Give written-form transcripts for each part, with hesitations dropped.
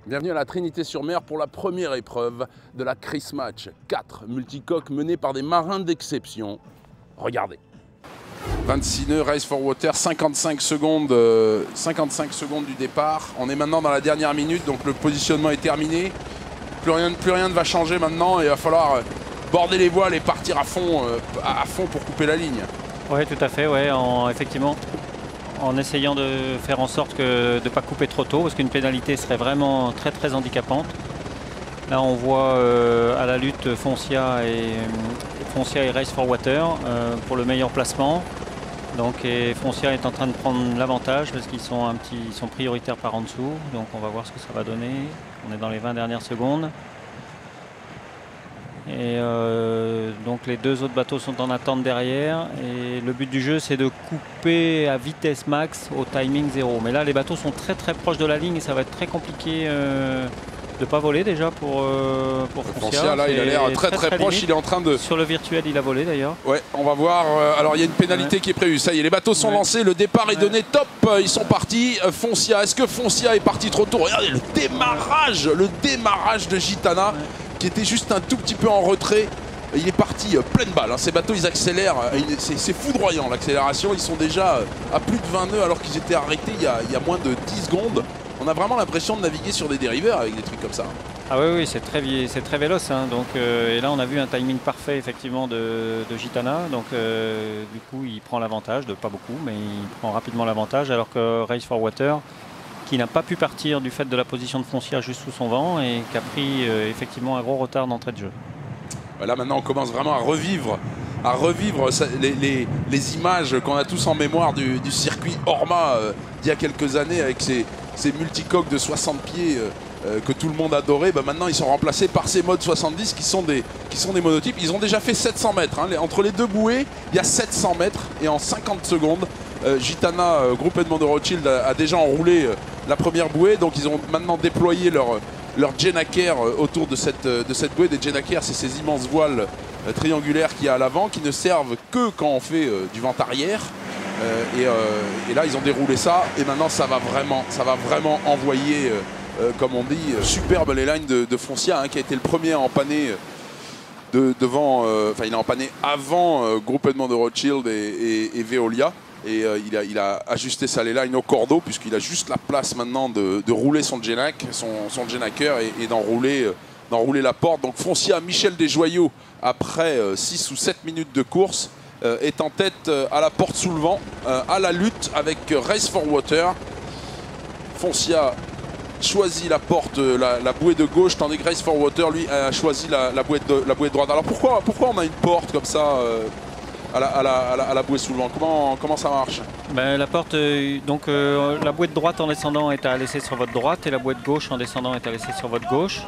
Bienvenue à la Trinité-sur-Mer pour la première épreuve de la Chris Match. 4 multicoques menés par des marins d'exception. Regardez. 26 nœuds, Race for Water, 55 secondes du départ. On est maintenant dans la dernière minute, donc le positionnement est terminé. Plus rien ne va changer maintenant et il va falloir border les voiles et partir à fond pour couper la ligne. Oui, tout à fait, ouais, effectivement. En essayant de faire en sorte de ne pas couper trop tôt, parce qu'une pénalité serait vraiment très handicapante. Là, on voit à la lutte Foncia et Race for Water pour le meilleur placement. Donc, Foncia est en train de prendre l'avantage parce qu'ils sont prioritaires par en dessous. Donc, on va voir ce que ça va donner. On est dans les 20 dernières secondes. Et donc les deux autres bateaux sont en attente derrière et le but du jeu c'est de couper à vitesse max au timing 0. Mais là les bateaux sont très proches de la ligne et ça va être très compliqué de ne pas voler déjà pour Foncia. Là il a l'air très proche, limite. Il est en train de... Sur le virtuel il a volé d'ailleurs. Ouais, on va voir. Alors il y a une pénalité qui est prévue. Ça y est, les bateaux sont lancés, le départ est donné, top, ils sont partis. Foncia, est-ce que Foncia est parti trop tôt? Regardez le démarrage de Gitana. Qui était juste un tout petit peu en retrait. Il est parti pleine balle. Ces bateaux, ils accélèrent. C'est foudroyant l'accélération. Ils sont déjà à plus de 20 nœuds alors qu'ils étaient arrêtés il y a moins de 10 secondes. On a vraiment l'impression de naviguer sur des dériveurs avec des trucs comme ça. Ah oui, c'est très véloce. Hein. Donc, et là, on a vu un timing parfait effectivement de Gitana. Donc, du coup, il prend l'avantage, pas beaucoup, mais il prend rapidement l'avantage. Alors que Race for Water, qui n'a pas pu partir du fait de la position de Foncia juste sous son vent et qui a pris effectivement un gros retard d'entrée de jeu. Là maintenant on commence vraiment à revivre les images qu'on a tous en mémoire du circuit Orma d'il y a quelques années avec ces multicoques de 60 pieds que tout le monde adorait. Maintenant ils sont remplacés par ces modes 70 qui sont des monotypes. Ils ont déjà fait 700 mètres. Hein. Entre les deux bouées, il y a 700 mètres et en 50 secondes, Gitana, groupe Edmond de Rothschild, a déjà enroulé la première bouée. Donc ils ont maintenant déployé leur Jenaker autour de cette bouée. Des Jenaker, c'est ces immenses voiles triangulaires qu'il y a à l'avant qui ne servent que quand on fait du vent arrière. Et là ils ont déroulé ça et maintenant ça va vraiment envoyer, comme on dit, superbe les lines de Foncia, hein, qui a été le premier à empanner devant, il a empanné avant groupe Edmond de Rothschild et Veolia. Et il a ajusté sa line au cordeau puisqu'il a juste la place maintenant de rouler son Jenaker et d'enrouler la porte. Donc Foncia, Michel Desjoyaux, après 6 ou 7 minutes de course, est en tête à la porte sous le vent, à la lutte avec Race for Water. Foncia choisit la porte, la bouée de gauche, tandis que Race for Water, lui, a choisi la bouée de droite. Alors pourquoi on a une porte comme ça à la bouée sous le vent? Comment ça marche? La porte, la bouée de droite en descendant est à laisser sur votre droite et la bouée de gauche en descendant est à laisser sur votre gauche.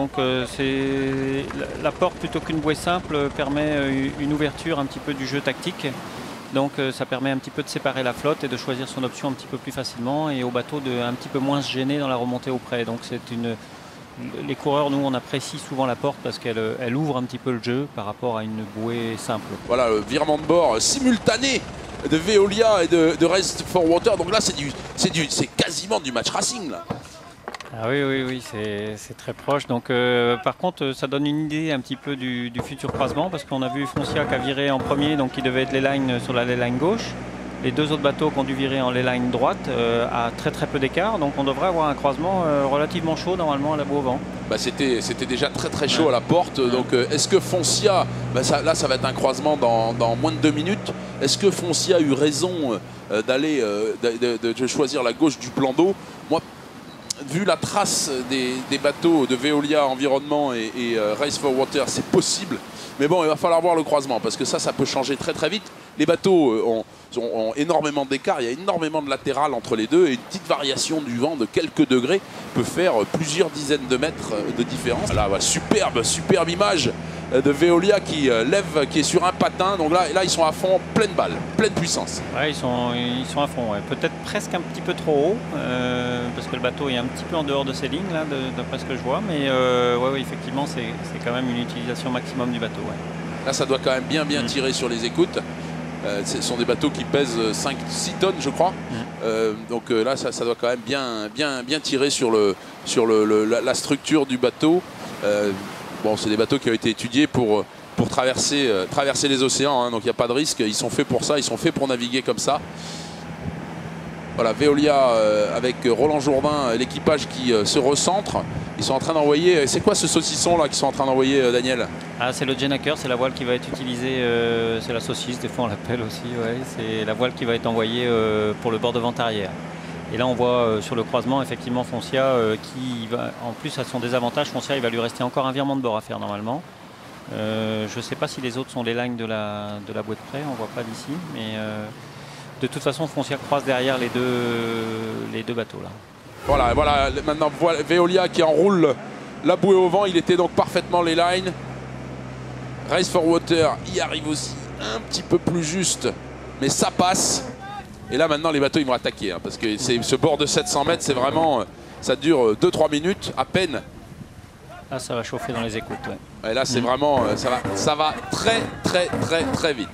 La porte plutôt qu'une bouée simple permet une ouverture un petit peu du jeu tactique. Donc ça permet un petit peu de séparer la flotte et de choisir son option un petit peu plus facilement et au bateau de un petit peu moins se gêner dans la remontée au près. Donc les coureurs, nous, on apprécie souvent la porte parce qu'elle ouvre un petit peu le jeu par rapport à une bouée simple. Voilà, le virement de bord simultané de Veolia et de Race for Water. Donc là, c'est quasiment du match racing, là. Ah oui, c'est très proche. Donc, par contre, ça donne une idée un petit peu du futur croisement parce qu'on a vu Foncia qui a viré en premier, donc il devait être les lines sur la line gauche. Les deux autres bateaux qui ont dû virer en line droite à très peu d'écart. Donc on devrait avoir un croisement relativement chaud normalement à la boue au vent. C'était déjà très chaud à la porte. Donc est-ce que Foncia, là ça va être un croisement dans moins de 2 minutes. Est-ce que Foncia a eu raison de choisir la gauche du plan d'eau? Moi, vu la trace des bateaux de Veolia Environnement et Race for Water, c'est possible. Mais bon, il va falloir voir le croisement parce que ça peut changer très vite. Les bateaux ont énormément d'écart, il y a énormément de latéral entre les deux et une petite variation du vent de quelques degrés peut faire plusieurs dizaines de mètres de différence. Là, superbe image de Veolia qui est sur un patin. Donc là ils sont à fond, pleine balle, pleine puissance. Ouais, ils sont à fond, ouais. Peut-être presque un petit peu trop haut parce que le bateau est un petit peu en dehors de ses lignes là, d'après ce que je vois. Mais ouais, effectivement, c'est quand même une utilisation maximum du bateau. Ouais. Là, ça doit quand même bien tirer sur les écoutes. Ce sont des bateaux qui pèsent 5-6 tonnes, je crois. Donc là, ça doit quand même bien tirer sur la structure du bateau. Bon, c'est des bateaux qui ont été étudiés pour traverser les océans, hein, donc il n'y a pas de risque. Ils sont faits pour ça, ils sont faits pour naviguer comme ça. Voilà, Veolia avec Roland Jourdain, l'équipage qui se recentre. Ils sont en train d'envoyer. C'est quoi ce saucisson là qu'ils sont en train d'envoyer, Daniel? Ah, c'est le Jenaker, c'est la voile qui va être utilisée. C'est la saucisse, des fois on l'appelle aussi. Ouais. C'est la voile qui va être envoyée pour le bord de vente arrière. Et là on voit sur le croisement effectivement Foncia qui va, en plus à son désavantage, Foncia il va lui rester encore un virement de bord à faire normalement. Je ne sais pas si les autres sont les lignes de la bouée de près, on ne voit pas d'ici, mais de toute façon Foncia croise derrière les deux bateaux là. Voilà, maintenant Veolia qui enroule la bouée au vent, il était donc parfaitement les lines. Race for Water y arrive aussi un petit peu plus juste, mais ça passe. Et là maintenant les bateaux ils vont attaquer, hein, parce que ce bord de 700 mètres, c'est vraiment, ça dure 2-3 minutes à peine. Là ça va chauffer dans les écoutes. Ouais. Et là c'est vraiment, ça va très vite.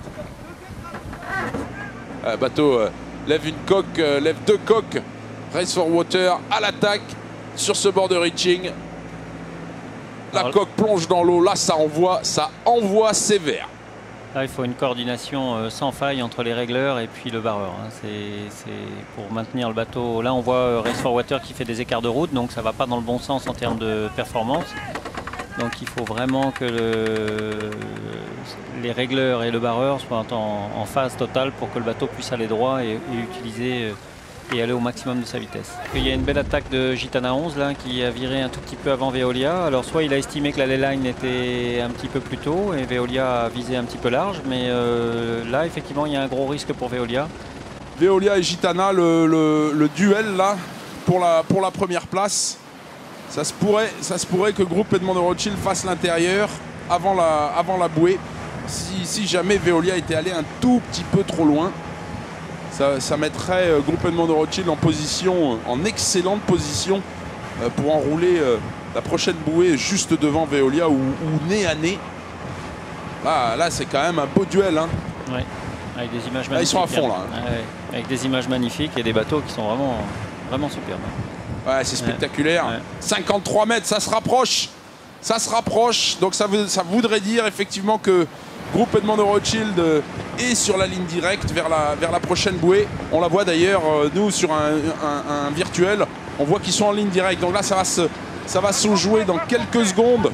Le bateau lève une coque, lève 2 coques. Race for Water à l'attaque sur ce bord de reaching. La coque plonge dans l'eau. Là, ça envoie sévère. Là, il faut une coordination sans faille entre les régleurs et puis le barreur. Hein. C'est pour maintenir le bateau. Là, on voit Race for Water qui fait des écarts de route, donc ça ne va pas dans le bon sens en termes de performance. Donc, il faut vraiment que les régleurs et le barreur soient en phase totale pour que le bateau puisse aller droit et utiliser et aller au maximum de sa vitesse. Il y a une belle attaque de Gitana 11 là, qui a viré un tout petit peu avant Veolia. Alors soit il a estimé que la leyline était un petit peu plus tôt et Veolia a visé un petit peu large, mais là effectivement il y a un gros risque pour Veolia. Veolia et Gitana, le duel là pour la première place. Ça se pourrait que Groupe Edmond de Rothschild fasse l'intérieur avant la bouée. Si jamais Veolia était allé un tout petit peu trop loin. Ça mettrait Groupe Edmond de Rothschild en excellente position pour enrouler la prochaine bouée juste devant Veolia ou nez à nez. Là c'est quand même un beau duel. Hein. Ouais, avec des images magnifiques. Là, ils sont à fond là. Hein. Ouais, avec des images magnifiques et des bateaux qui sont vraiment superbes. Ouais, c'est spectaculaire. Ouais. 53 mètres, ça se rapproche. Ça se rapproche. Donc ça voudrait dire effectivement que Groupe Edmond de Rothschild est sur la ligne directe vers la prochaine bouée. On la voit d'ailleurs, nous, sur un virtuel. On voit qu'ils sont en ligne directe. Donc là, ça va se jouer dans quelques secondes.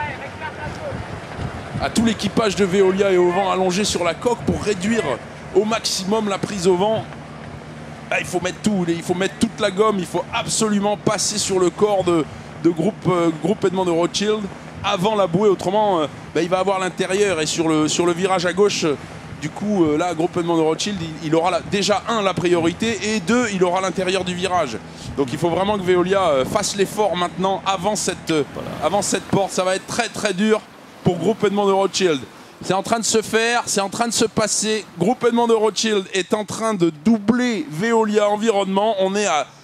À tout l'équipage de Veolia et au vent allongé sur la coque pour réduire au maximum la prise au vent. Là, il faut mettre tout. Il faut mettre toute la gomme. Il faut absolument passer sur le corps de Groupe Edmond de Rothschild avant la bouée, autrement il va avoir l'intérieur et sur le virage à gauche, du coup là Groupe Edmond de Rothschild il aura déjà la priorité et 2 il aura l'intérieur du virage. Donc il faut vraiment que Veolia fasse l'effort maintenant avant cette porte. Ça va être très dur pour Groupe Edmond de Rothschild. C'est en train de se faire, c'est en train de se passer. Groupe Edmond de Rothschild est en train de doubler Veolia Environnement. On est à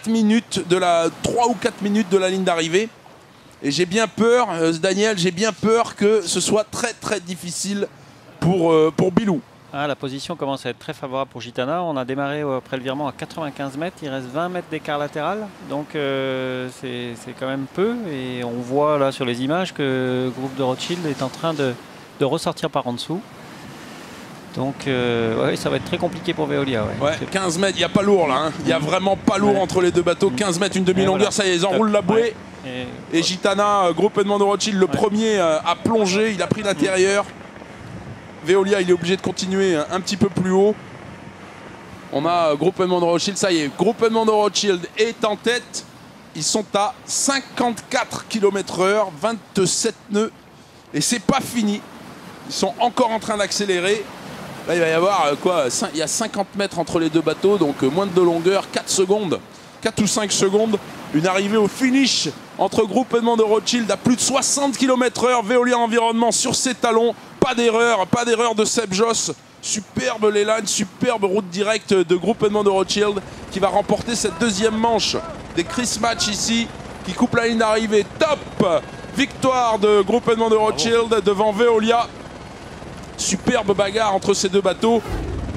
3 ou 4 minutes de la ligne d'arrivée. Et j'ai bien peur, Daniel, que ce soit très difficile pour Bilou. Ah, la position commence à être très favorable pour Gitana. On a démarré après le virement à 95 mètres. Il reste 20 mètres d'écart latéral. Donc c'est quand même peu. Et on voit là sur les images que le groupe de Rothschild est en train de ressortir par en dessous. Donc ouais, ça va être très compliqué pour Veolia. Ouais, 15 mètres, il n'y a pas lourd là. Hein. Il n'y a vraiment pas lourd entre les deux bateaux. 15 mètres, une demi-longueur, voilà. Ça y est, ils enroulent la bouée. Ouais. Et Gitana, Groupe Edmond de Rothschild, le premier a plongé, il a pris l'intérieur. Veolia, il est obligé de continuer un petit peu plus haut. On a Groupe Edmond de Rothschild, ça y est, Groupe Edmond de Rothschild est en tête. Ils sont à 54 km/h, 27 nœuds. Et c'est pas fini. Ils sont encore en train d'accélérer. Là, il va y avoir il y a 50 mètres entre les deux bateaux, donc moins de longueur, 4 ou 5 secondes. Une arrivée au finish entre Groupe Edmond de Rothschild à plus de 60 km/h. Veolia Environnement sur ses talons. Pas d'erreur de Seb Joss. Superbe leyline, superbe route directe de Groupe Edmond de Rothschild qui va remporter cette deuxième manche des Chris Match ici, qui coupe la ligne d'arrivée. Top victoire de Groupe Edmond de Rothschild devant Veolia. Superbe bagarre entre ces deux bateaux.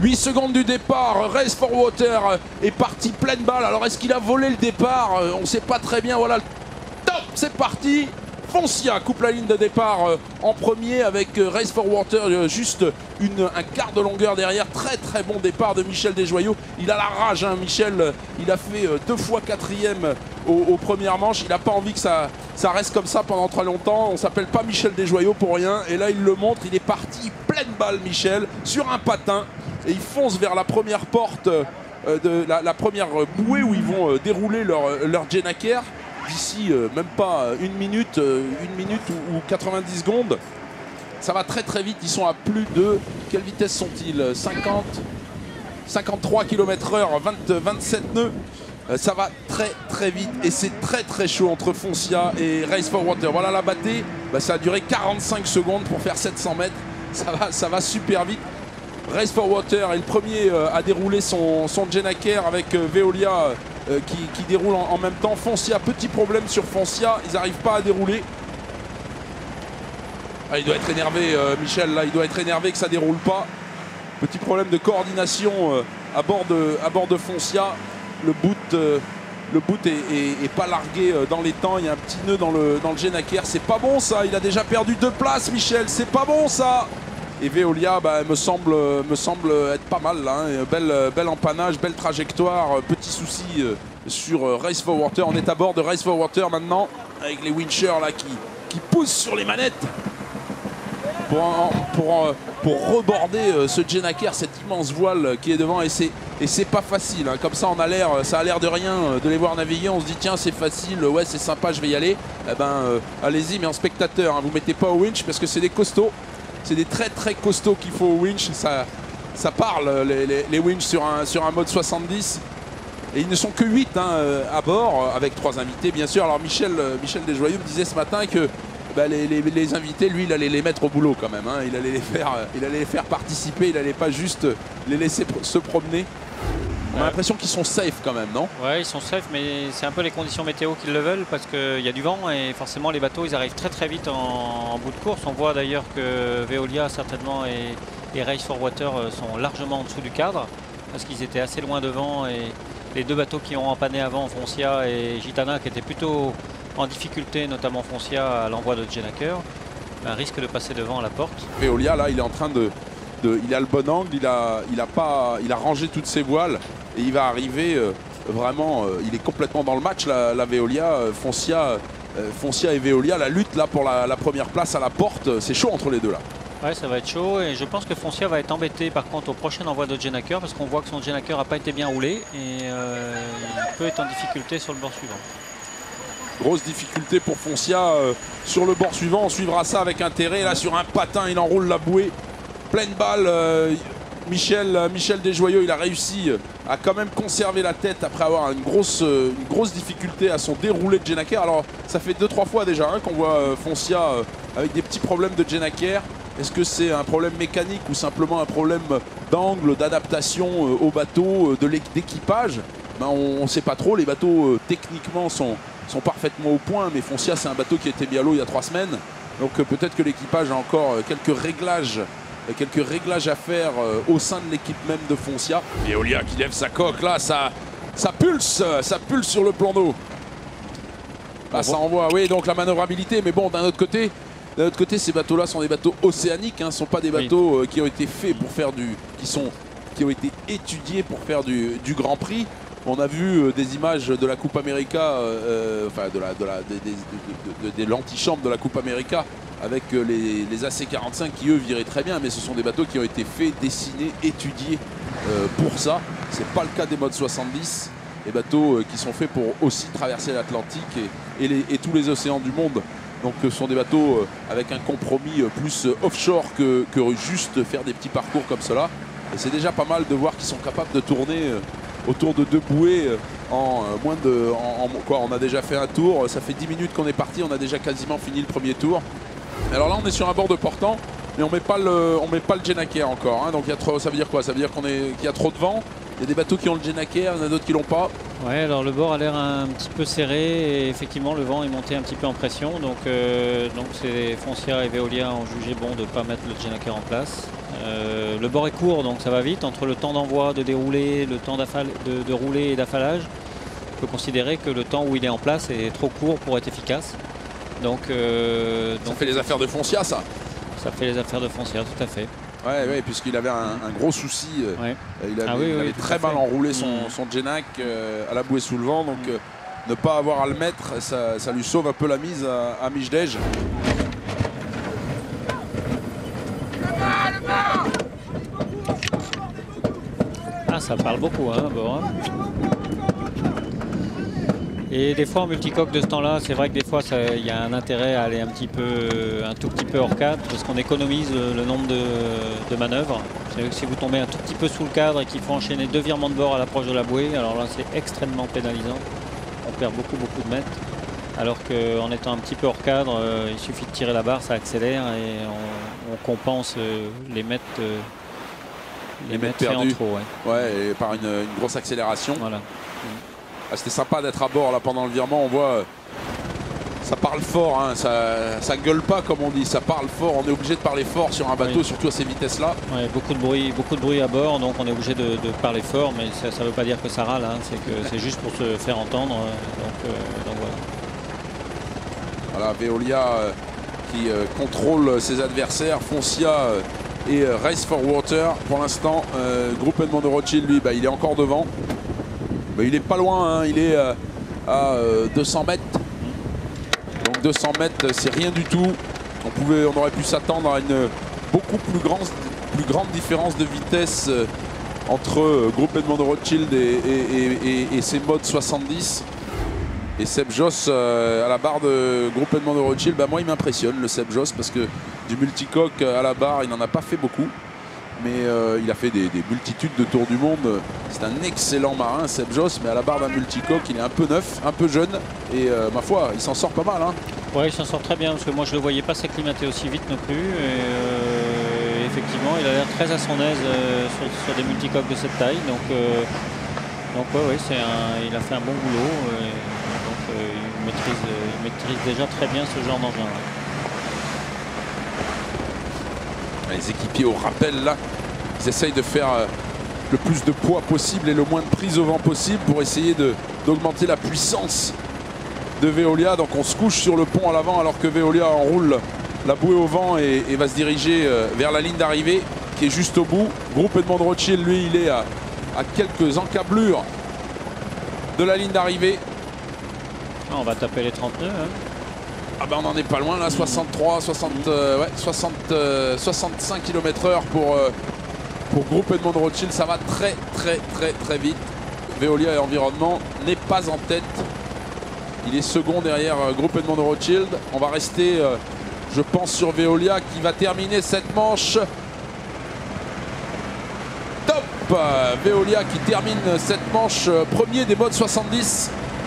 8 secondes du départ, Race for Water est parti pleine balle. Alors est-ce qu'il a volé le départ? On ne sait pas très bien. Voilà, top, c'est parti. Foncia coupe la ligne de départ en premier avec Race for Water juste un quart de longueur derrière. Très très bon départ de Michel Desjoyaux. Il a la rage, hein, Michel. Il a fait 2 fois 4e aux premières manches. Il n'a pas envie que ça reste comme ça pendant très longtemps. On ne s'appelle pas Michel Desjoyaux pour rien. Et là, il le montre. Il est parti pleine balle, Michel, sur un patin. Et il fonce vers la première porte, la première bouée où ils vont dérouler leur Genaker. D'ici même pas une minute ou 90 secondes. Ça va très très vite. Ils sont à plus de... Quelle vitesse sont-ils? 53 km/h, 27 nœuds. Ça va très très vite et c'est très très chaud entre Foncia et Race for Water. Voilà la bâtée. Ça a duré 45 secondes pour faire 700 mètres. Ça va super vite. Race for Water est le premier à dérouler son Genaker avec Veolia qui déroule en même temps. Foncia, petit problème sur Foncia, ils n'arrivent pas à dérouler. Ah, il doit être énervé, Michel, là, il doit être énervé que ça ne déroule pas. Petit problème de coordination à bord de Foncia. Le boot est pas largué dans les temps. Il y a un petit nœud dans le Genaker. C'est pas bon ça, il a déjà perdu 2 places, Michel, c'est pas bon ça. Et Veolia me semble être pas mal là, hein. Bel empannage, belle trajectoire, petit souci sur Race for Water. On est à bord de Race for Water maintenant avec les winchers là qui poussent sur les manettes pour reborder ce Genaker, cette immense voile qui est devant. Et c'est pas facile, hein. Comme ça ça a l'air de rien de les voir naviguer. On se dit tiens c'est facile, ouais c'est sympa, je vais y aller. Eh ben allez-y, mais en spectateur, hein. Vous mettez pas au winch parce que c'est des costauds. C'est des très très costauds qu'il faut au winch. Ça parle les winch sur un mode 70. Et ils ne sont que 8 hein, à bord, avec 3 invités bien sûr. Alors Michel Desjoyaux me disait ce matin que les invités, lui, il allait les mettre au boulot quand même, hein. Il allait les faire participer, il n'allait pas juste les laisser se promener. On a l'impression qu'ils sont safe quand même, non? Ouais, ils sont safe, mais c'est un peu les conditions météo qui le veulent parce qu'il y a du vent et forcément les bateaux ils arrivent très très vite en bout de course. On voit d'ailleurs que Veolia certainement et Race for Water sont largement en dessous du cadre parce qu'ils étaient assez loin devant et les 2 bateaux qui ont empanné avant, Foncia et Gitana, qui étaient plutôt en difficulté, notamment Foncia à l'envoi de Genaker, risquent de passer devant à la porte. Veolia là il est en train il a le bon angle, il a rangé toutes ses voiles et il va arriver vraiment, il est complètement dans le match la Veolia, Foncia et Veolia, la lutte là pour la première place à la porte, c'est chaud entre les deux là. Ouais, ça va être chaud et je pense que Foncia va être embêté par contre au prochain envoi de Genaker parce qu'on voit que son Genaker n'a pas été bien roulé et il peut être en difficulté sur le bord suivant. Grosse difficulté pour Foncia sur le bord suivant, on suivra ça avec intérêt. Là sur un patin, il enroule la bouée. Pleine balle, Michel Desjoyaux, il a réussi à quand même conserver la tête après avoir une grosse difficulté à son déroulé de Genaker. Alors ça fait 2-3 fois déjà hein, qu'on voit Foncia avec des petits problèmes de Genaker. Est-ce que c'est un problème mécanique ou simplement un problème d'angle, d'adaptation au bateau, d'équipage? On ne sait pas trop, les bateaux techniquement sont parfaitement au point, mais Foncia c'est un bateau qui a été mis à l'eau il y a 3 semaines. Donc peut-être que l'équipage a encore quelques réglages à faire au sein de l'équipe même de Foncia. Veolia qui lève sa coque, là ça pulse sur le plan d'eau. Là ça envoie, oui, donc la manœuvrabilité, mais bon d'un autre côté ces bateaux-là sont des bateaux océaniques, hein, ne sont pas des bateaux qui ont été faits pour faire qui ont été étudiés pour faire du Grand Prix. On a vu des images de la Coupe América, enfin de l'antichambre de la Coupe América avec les AC-45 qui eux viraient très bien, mais ce sont des bateaux qui ont été faits, dessinés, étudiés pour ça. C'est pas le cas des modes 70, les bateaux qui sont faits pour aussi traverser l'Atlantique et tous les océans du monde. Donc ce sont des bateaux avec un compromis plus offshore que juste faire des petits parcours comme cela. Et c'est déjà pas mal de voir qu'ils sont capables de tourner autour de 2 bouées en moins de... quoi, on a déjà fait un tour, ça fait 10 minutes qu'on est parti, on a déjà quasiment fini le premier tour. Alors là on est sur un bord de portant, mais on met pas le Genaker encore, hein, donc ça veut dire quoi? Ça veut dire qu'il y a trop de vent, il y a des bateaux qui ont le Genaker, il y en a d'autres qui l'ont pas. Ouais, alors le bord a l'air un petit peu serré et effectivement le vent est monté un petit peu en pression, donc c'est Foncia et Veolia ont jugé bon de ne pas mettre le Genaker en place. Le bord est court, donc ça va vite. Entre le temps d'envoi, de dérouler, le temps de rouler et d'affalage, on peut considérer que le temps où il est en place est trop court pour être efficace. Donc, ça fait les affaires de Foncia, ça. Ça fait les affaires de Foncia, tout à fait. Ouais, puisqu'il avait un gros souci. Ouais. Il avait très mal enroulé son Genac à la bouée sous le vent. Donc ne pas avoir à le mettre, ça lui sauve un peu la mise à Mijdej. Ah, ça parle beaucoup, hein, bon, hein. Et des fois en multicoque de ce temps-là, c'est vrai que des fois il y a un intérêt à aller un tout petit peu hors cadre parce qu'on économise le nombre de manœuvres. C'est-à-dire que si vous tombez un tout petit peu sous le cadre et qu'il faut enchaîner 2 virements de bord à l'approche de la bouée, alors là c'est extrêmement pénalisant. On perd beaucoup de mètres. Alors qu'en étant un petit peu hors cadre, il suffit de tirer la barre, ça accélère et on compense les mètres. Les mètres perdus. En trop, ouais, et par une grosse accélération. Voilà. Ah, c'était sympa d'être à bord là pendant le virement. On voit, ça parle fort, hein. Ça gueule pas comme on dit, ça parle fort. On est obligé de parler fort sur un bateau, surtout à ces vitesses-là. Ouais, beaucoup de bruit à bord, donc on est obligé de parler fort, mais ça ne veut pas dire que ça râle, hein. C'est juste pour se faire entendre. Donc voilà. Voilà, Veolia qui contrôle ses adversaires, Foncia et Race for Water. Pour l'instant, Groupe Edmond de Rothschild, lui, il est encore devant. Mais il est pas loin, hein. Il est à 200 mètres. Donc 200 mètres, c'est rien du tout. On aurait pu s'attendre à une beaucoup plus grande différence de vitesse entre Groupe Edmond de Rothschild et ses modes 70. Et Seb Joss à la barre de Groupe Edmond de Rothschild, moi il m'impressionne le Seb Joss parce que du multicoque à la barre il n'en a pas fait beaucoup. Mais il a fait des multitudes de tours du monde. C'est un excellent marin, Seb Joss, mais à la barre d'un multicoque, il est un peu neuf, un peu jeune. Et ma foi, il s'en sort pas mal. Hein. Oui, il s'en sort très bien, parce que moi je ne le voyais pas s'acclimater aussi vite non plus. Et effectivement, il a l'air très à son aise sur des multicoques de cette taille. Donc ouais, il a fait un bon boulot. Il maîtrise déjà très bien ce genre d'engin. Les équipiers au rappel là, ils essayent de faire le plus de poids possible et le moins de prise au vent possible pour essayer d'augmenter la puissance de Veolia. Donc on se couche sur le pont à l'avant alors que Veolia enroule la bouée au vent et va se diriger vers la ligne d'arrivée qui est juste au bout. Groupe Edmond de Rothschild, lui, il est à quelques encablures de la ligne d'arrivée. On va taper les 39. Hein. Ah on n'en est pas loin là, 63, 65 km/h pour Groupe Edmond de Rothschild. Ça va très vite. Veolia et Environnement n'est pas en tête. Il est second derrière Groupe Edmond de Rothschild. On va rester, je pense, sur Veolia qui va terminer cette manche. Top, Veolia qui termine cette manche premier des modes 70.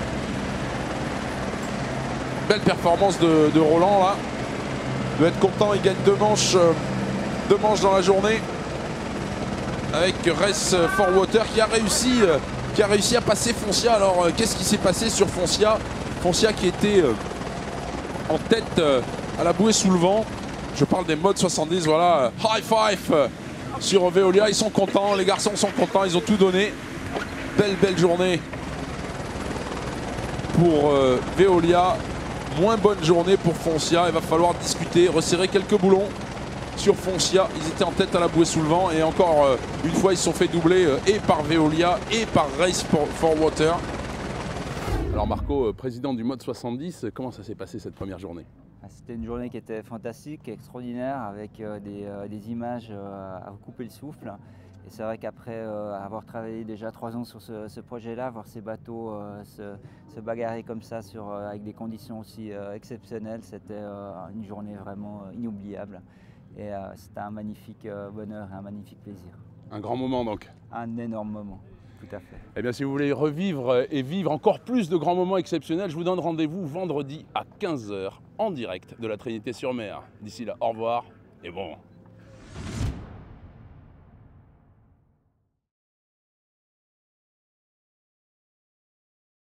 Belle performance de Roland là. Il doit être content, il gagne deux manches dans la journée. Avec Race for Water qui a réussi à passer Foncia. Alors qu'est-ce qui s'est passé sur Foncia? Foncia qui était en tête à la bouée sous le vent. Je parle des modes 70, voilà. High five sur Veolia, ils sont contents, les garçons sont contents, ils ont tout donné. Belle journée pour Veolia. Moins bonne journée pour Foncia. Il va falloir discuter, resserrer quelques boulons sur Foncia. Ils étaient en tête à la bouée sous le vent et encore une fois ils se sont fait doubler et par Veolia et par Race for Water. Alors Marco, président du mode 70, comment ça s'est passé cette première journée? C'était une journée qui était fantastique, extraordinaire, avec des images à vous couper le souffle. Et c'est vrai qu'après avoir travaillé déjà 3 ans sur ce projet-là, voir ces bateaux se bagarrer comme ça avec des conditions aussi exceptionnelles, c'était une journée vraiment inoubliable. Et c'était un magnifique bonheur et un magnifique plaisir. Un grand moment donc. Un énorme moment, tout à fait. Eh bien si vous voulez revivre et vivre encore plus de grands moments exceptionnels, je vous donne rendez-vous vendredi à 15 h en direct de la Trinité-sur-Mer. D'ici là, au revoir et bon vent.